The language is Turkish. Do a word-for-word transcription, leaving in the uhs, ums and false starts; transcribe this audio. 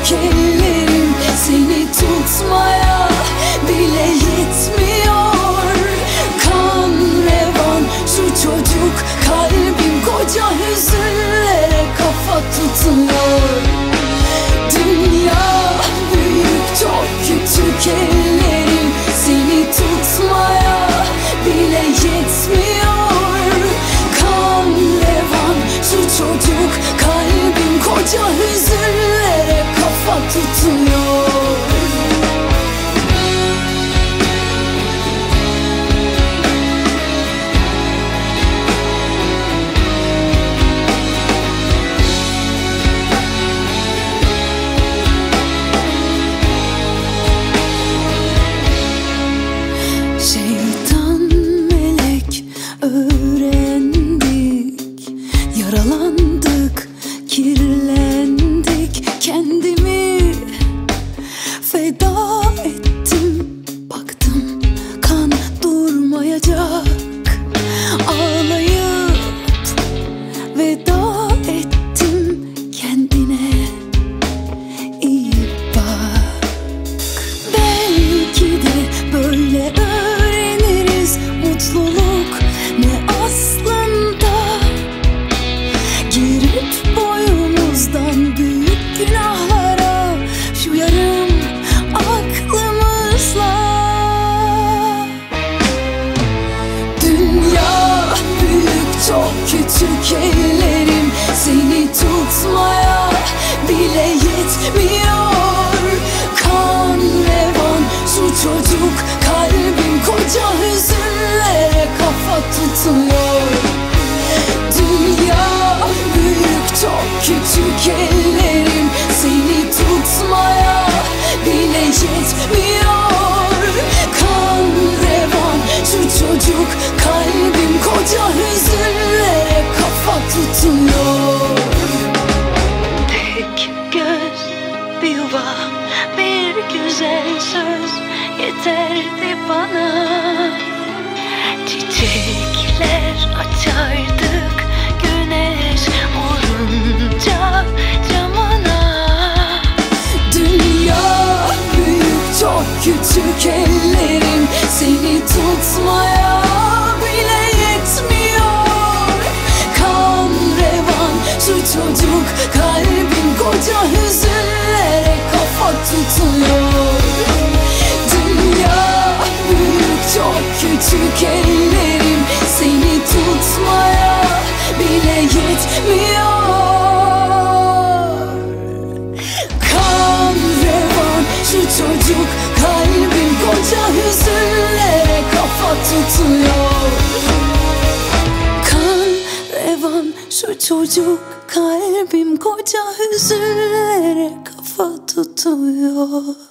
küçük ellerim seni tutmaya bile yetmiyor. Kan revan şu çocuk, kalbim koca hüzünlere kafa tutuyor. Dünya büyük, çok küçük ellerim seni tutmaya bile yetmiyor. Kan revan şu çocuk, kalbim koca hüzünlere kafa tutuyor. Şeytan melek öğrendik, yaralandık, kirlendik, kendimi feda ettim. Baktım kan durmayacak, ağlayıp veda ettim kendine. İyi bak, belki de böyle öğreniriz mutluluk ne aslında. Girip boyumuzdan büyük günahlara şu yarım aklımızla. Dünya büyük, çok küçük ellerim seni tutmaya bile yetmiyor. Kan revan şu çocuk, kalbim koca hüzünlere kafa tutuyor. Dünya büyük, çok küçük ellerim seni tutmaya bile yetmiyor. Kan revan şu çocuk, kalbim koca hüzünlere kafa tutuyor. Tek göz, bir yuva, bir güzel söz yeterdi bana. Çiçekler açardık güneş vurunca camına. Dünya büyük, çok küçük ellerim seni tutmaya bile yetmiyor. Kan revan şu çocuk, kalbim koca hüzünlere kafa tutuyor. Dünya büyük, çok küçük ellerim seni tutmaya bile yetmiyor. Kan revan şu çocuk, kalbim koca hüzünlere kafa tutuyor. Kan revan şu çocuk, kalbim koca hüzünlere kafa tutuyor.